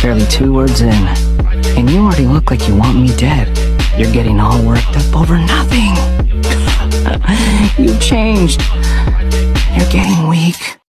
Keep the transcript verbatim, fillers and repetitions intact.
barely two words in, and you already look like you want me dead. You're getting all worked up over nothing. You changed. You're getting weak.